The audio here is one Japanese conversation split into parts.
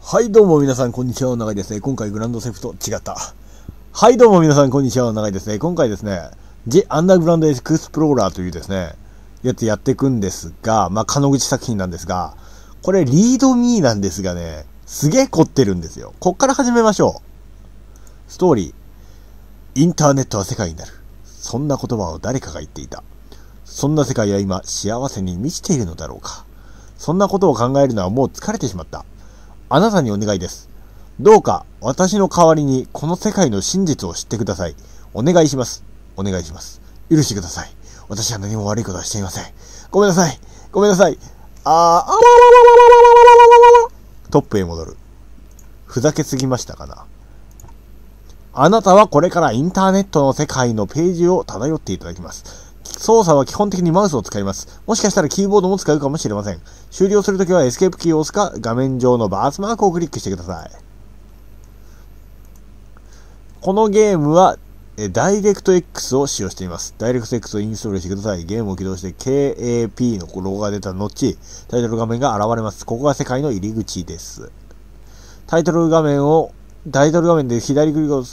はいどうも皆さんこんにちは、長井ですね。今回グランドセフト違った。はいどうも皆さんこんにちは、長井ですね。今回ですね、The Underground Explorer というですね、やつやっていくんですが、鹿野口作品なんですが、これリードミーなんですがね、すげえ凝ってるんですよ。こっから始めましょう。ストーリー。インターネットは世界になる。そんな言葉を誰かが言っていた。そんな世界は今幸せに満ちているのだろうか。そんなことを考えるのはもう疲れてしまった。あなたにお願いです。どうか私の代わりにこの世界の真実を知ってください。お願いします。お願いします。許してください。私は何も悪いことはしていません。ごめんなさい。ごめんなさい。トップへ戻る。ふざけすぎましたかな。あなたはこれからインターネットの世界のページを漂っていただきます。操作は基本的にマウスを使います。もしかしたらキーボードも使うかもしれません。終了するときはエスケープキーを押すか、画面上のバースマークをクリックしてください。このゲームは、ダイレクト X を使用しています。ダイレクト X をインストールしてください。ゲームを起動して KAP のロゴが出た後、タイトル画面が現れます。ここが世界の入り口です。タイトル画面で左クリックをス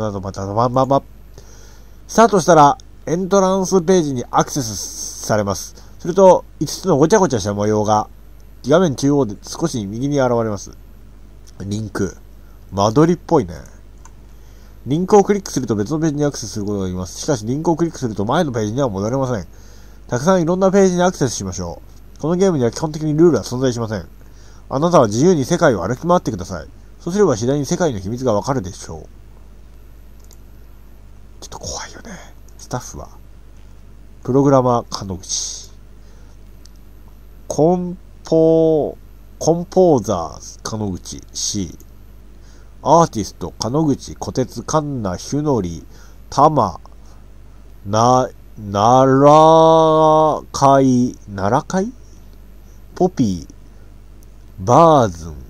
タートしたら、エントランスページにアクセスされます。すると、5つのごちゃごちゃした模様が、画面中央で少し右に現れます。リンク。間取りっぽいね。リンクをクリックすると別のページにアクセスすることができます。しかし、リンクをクリックすると前のページには戻れません。たくさんいろんなページにアクセスしましょう。このゲームには基本的にルールは存在しません。あなたは自由に世界を歩き回ってください。そうすれば次第に世界の秘密がわかるでしょう。ちょっと怖いよね。スタッフはプログラマー鹿野口、コンポーザー鹿野口 C、 アーティスト鹿野口、小鉄カンナヒュノリタマ奈良海ポピーバーズン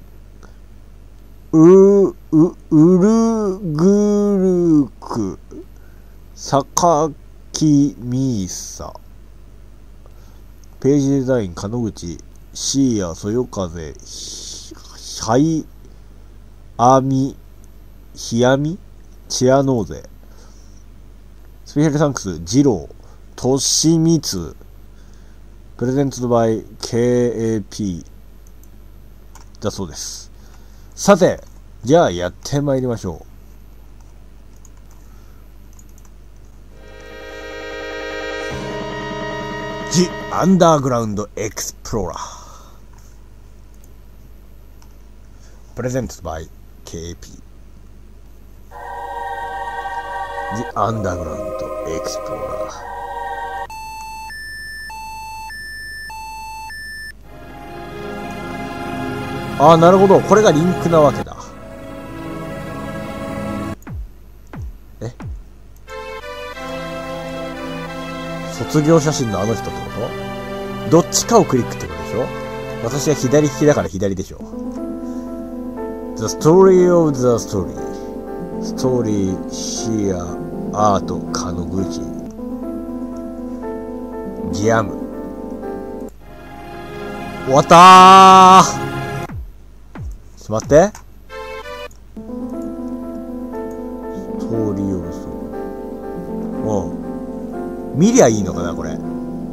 ウルグルクサカキミーサ。ページデザイン鹿野口、シーヤそよ風、ハイアミヒアミチアノーゼ。スペシャルサンクスジロートシミツ。プレゼンツドバイ KAP だそうです。さて、じゃあやってまいりましょう。The Underground Explorer Presented by KAP The Underground Explorer。 なるほど。これがリンクなわけだ。卒業写真のあの人ってこと？どっちかをクリックってことでしょ？私は左利きだから左でしょ。The Story of the Story Story シアアート鹿野口ギャム。終わったー。ちょっと待って。ストーリーオブストーリー。見りゃいいのかなこれ。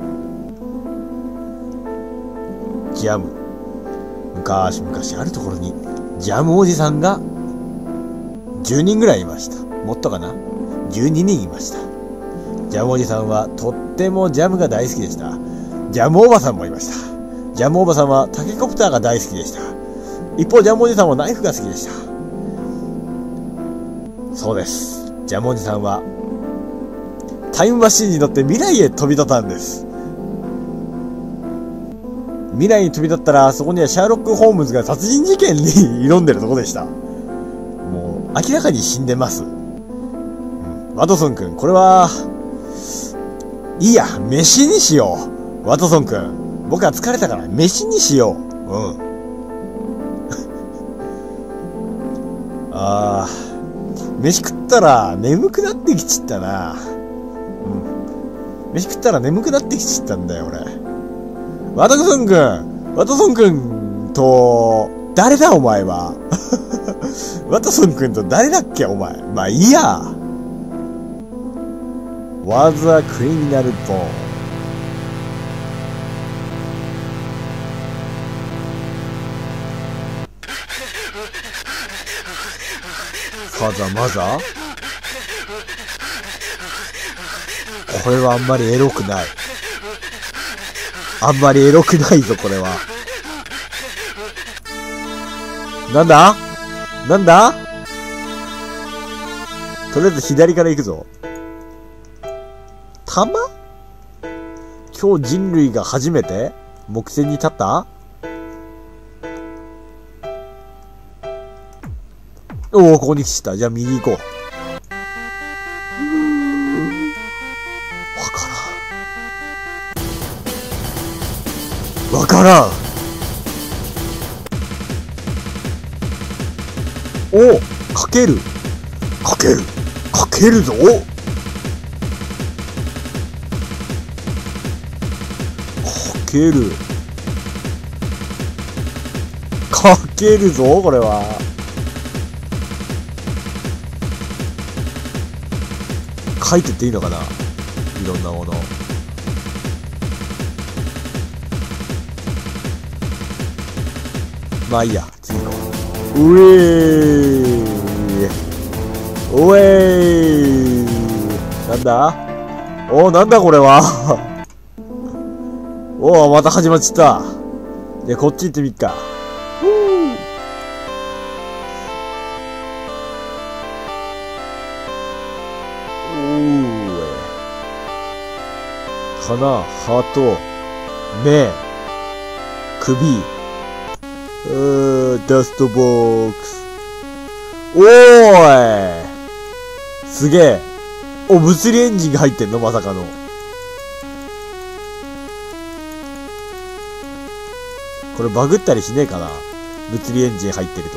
ジャム。昔々あるところにジャムおじさんが10人ぐらいいました。もっとかな、12人いました。ジャムおじさんはとってもジャムが大好きでした。ジャムおばさんもいました。ジャムおばさんはタケコプターが大好きでした。一方ジャムおじさんはナイフが好きでした。そうです。ジャムおじさんはタイムマシンに乗って未来へ飛び立ったんです。未来に飛び立ったら、そこにはシャーロック・ホームズが殺人事件に挑んでるとこでした。もう明らかに死んでます。ワトソン君、これはいいや、飯にしよう。ワトソン君、僕は疲れたから飯にしよう。飯食ったら眠くなってきちったな。飯食ったら眠くなってきちったんだよ俺。ワトソン君と誰だお前は。ワトソン君と誰だっけお前。まあいいや。Was a criminal born。ファザーマザー？これはあんまりエロくない。あんまりエロくないぞ、これは。なんだなんだ？とりあえず左から行くぞ。弾？今日人類が初めて木星に立った？おお、ここに来た。じゃあ右行こう。わからん。お、かけるぞ。かけるぞ、これは。書いてっていいのかな、いろんなもの。まあいいや、次行こう。なんだ？なんだこれは。また始まっちゃった。で、こっち行ってみっか。鼻、ハート、目、首。ダストボックス。おーい！すげえ。物理エンジンが入ってんの？まさかの。これバグったりしねえかな？物理エンジン入ってると。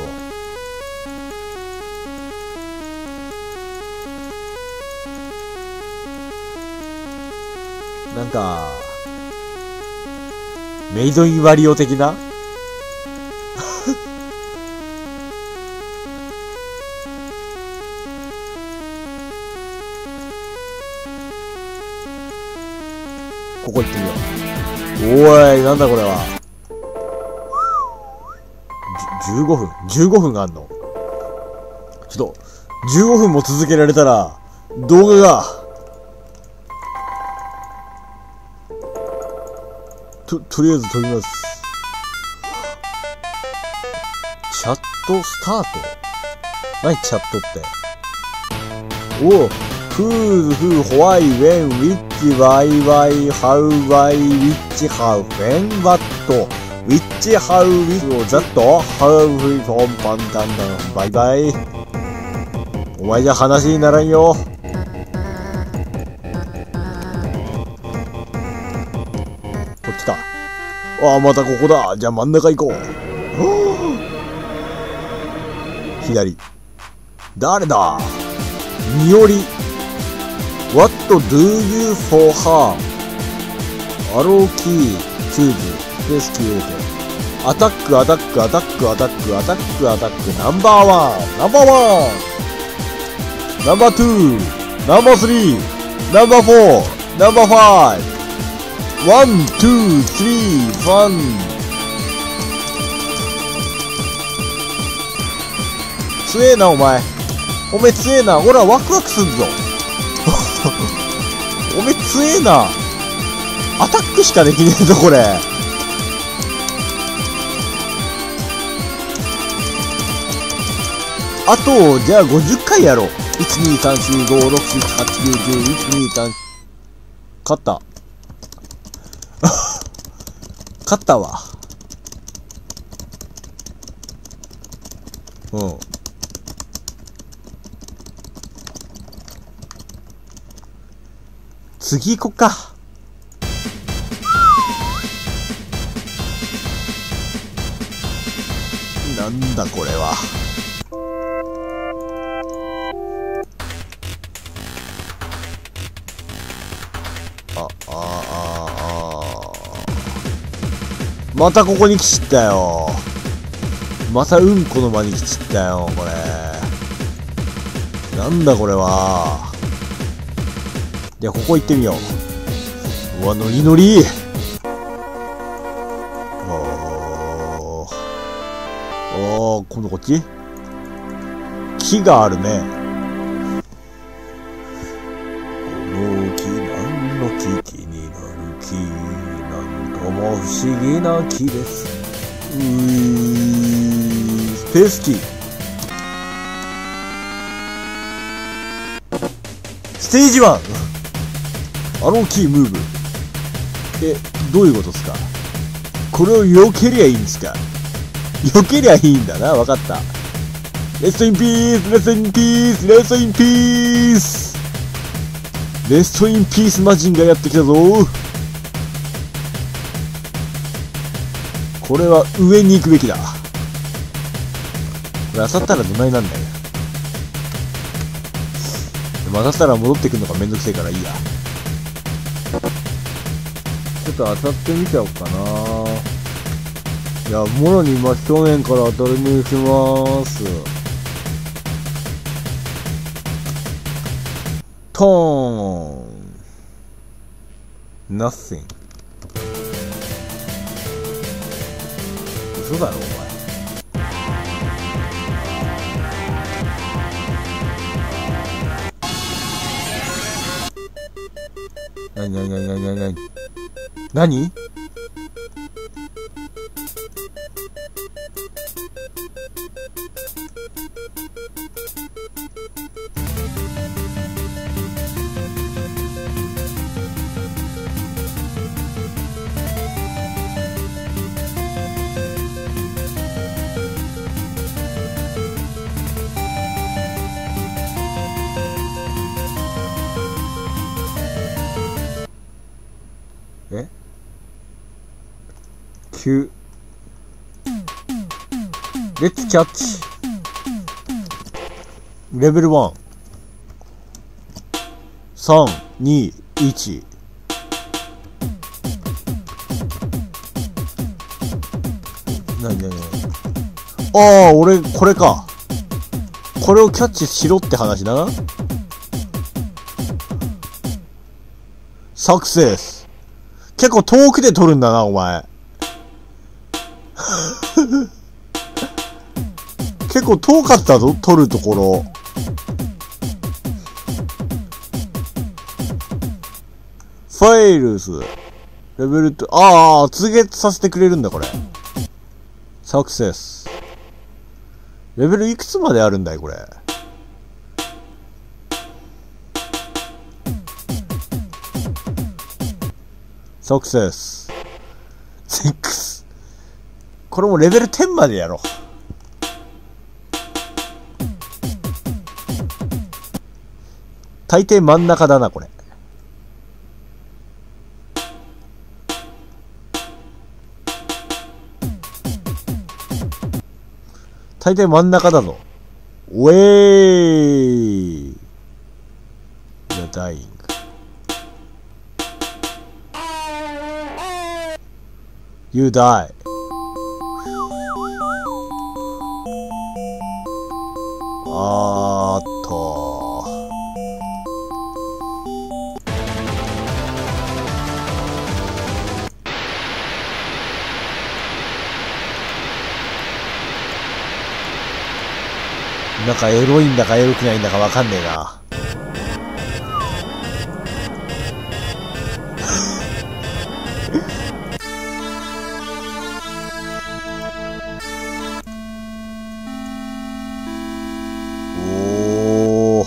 なんか、メイドインワリオ的な？ここ行ってみよう。おーい、なんだこれは。15分があんの？ちょっと、15分も続けられたら、動画が、とりあえず撮ります。チャットスタート？何チャットって。whose, who, why, when, which, why, how, why, which, how, when, what, which, how, which, that, how, from, pan, tan, tan, bye bye。お前じゃ話にならんよ。こっちか。またここだ。じゃあ真ん中行こう。左。誰だ？みおり。What do you for her? アローキー、チューズ、スペースキーオーケー。アタック、ナンバーワン、ナンバーツー、ナンバースリー、ナンバーフォー、ナンバーファイブ。ワン、ツー、スリー、ファン。強えな、お前。おめえ強えな。ほら、ワクワクすんぞ。おめえ強えな。アタックしかできねえぞ、これ。あと、じゃあ50回やろう。1,2,3,4,5,6,7,8,9,10,1,2,3勝った。勝ったわ。うん。次行こっか。なんだこれは。またここに来ちったよ。 またうんこの間に来ちったよ、これ。なんだこれは。では、ここ行ってみよう。うわ、ノリノリ。今度こっち？木があるね。この木、何の木、気になる木、なんとも不思議な木です。スペースキー。ステージ1。あのキームーブ。どういうことですか？これを避けりゃいいんですか？避けりゃいいんだな。わかった。レストインピース、レストインピース、レストインピース。レストインピースマジンがやってきたぞ。これは上に行くべきだ。これ当たったらどないなんだよ。でも当たったら戻ってくるのがめんどくせえからいいや。ちょっと当たってみちゃおうかな。いや、もろに真正面から当たりにします。トーン Nothing。 嘘だろお前。なに何？9。レッツキャッチ。レベル1。3、2、1。何ああ、俺、これか。これをキャッチしろって話だな。サクセス。結構遠くで撮るんだな、お前。結構遠かったぞ、撮るところ。ファイルス。レベル2。ああ、続けさせてくれるんだ、これ。サクセス。レベルいくつまであるんだい、これ。サクセス。6。これもレベル10までやろう。大抵真ん中だな、これ。大抵真ん中だぞ。ウェーイ。You're dying. You die. あーっと。なんかエロいんだかエロくないんだかわかんねえな。おー。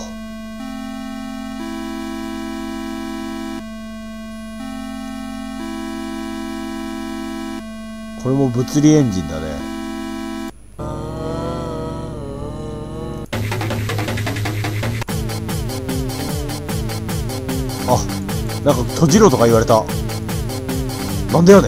これも物理エンジンだね。あ、なんか閉じろとか言われた。なんだよね。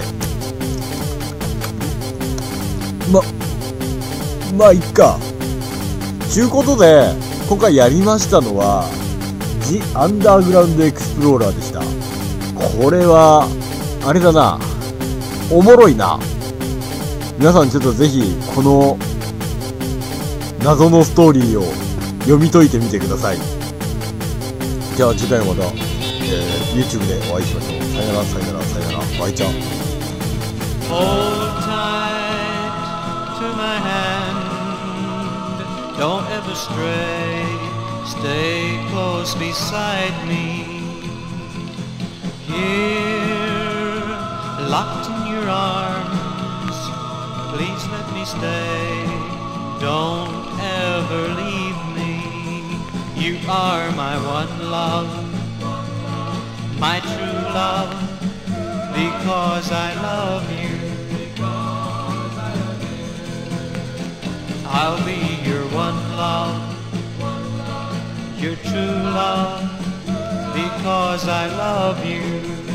まあいっか。ちゅうことで今回やりましたのはジ・アンダーグラウンドエクスプローラーでした。これはあれだな、おもろいな。皆さんちょっとぜひこの謎のストーリーを読み解いてみてください。じゃあ次回また、YouTube でお会いしましょう。さよならさよならさよなら、バイチャー。 Hold tight to my hand, don't ever stray, stay close beside me. Here, locked in your arms, please let me stay, don't ever leave me. You are my one love, my true love, because I love you. I'll be your one love, your true love, because I love you.